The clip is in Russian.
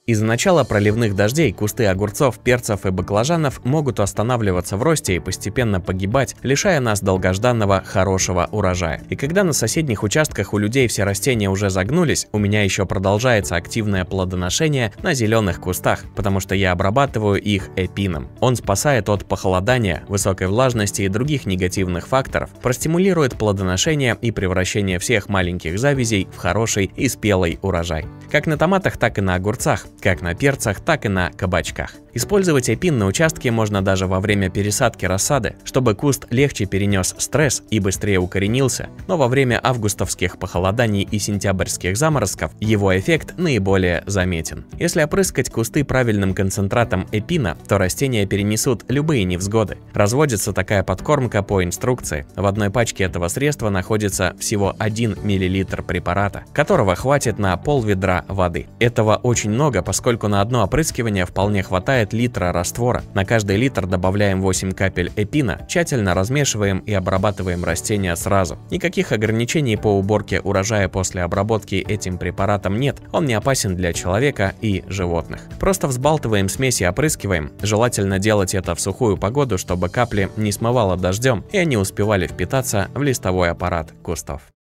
Из-за начала проливных дождей кусты огурцов, перцев и баклажанов могут останавливаться в росте и постепенно погибать, лишая нас долгожданного хорошего урожая. И когда на соседних участках у людей все растения уже загнулись, у меня еще продолжается активное плодоношение на зеленых кустах, потому что я обрабатываю их эпином. Он спасает от похолодания, высокой влажности и других негативных факторов, простимулирует плодоношение и превращение всех маленьких завязей в хороший и спелый урожай. Как на томатах, так и на огурцах, как на перцах, так и на кабачках. Использовать эпин на участке можно даже во время пересадки рассады, чтобы куст легче перенес стресс и быстрее укоренился, но во время августовских похолоданий и сентябрьских заморозков его эффект наиболее заметен. Если опрыскать кусты правильным концентратом эпина, то растения перенесут любые невзгоды. Разводится такая подкормка по инструкции. В одной пачке этого средства находится всего 1 мл препарата, которого хватит на пол-ведра воды. Этого очень много, поскольку на одно опрыскивание вполне хватает литра раствора. На каждый литр добавляем 8 капель эпина, тщательно размешиваем и обрабатываем растения сразу. Никаких ограничений по уборке урожая после обработки этим препаратом нет, он не опасен для человека и животных. Просто взбалтываем смесь и опрыскиваем. Желательно делать это в сухую погоду, чтобы капли не смывало дождем и они успевали впитаться в листовой аппарат кустов.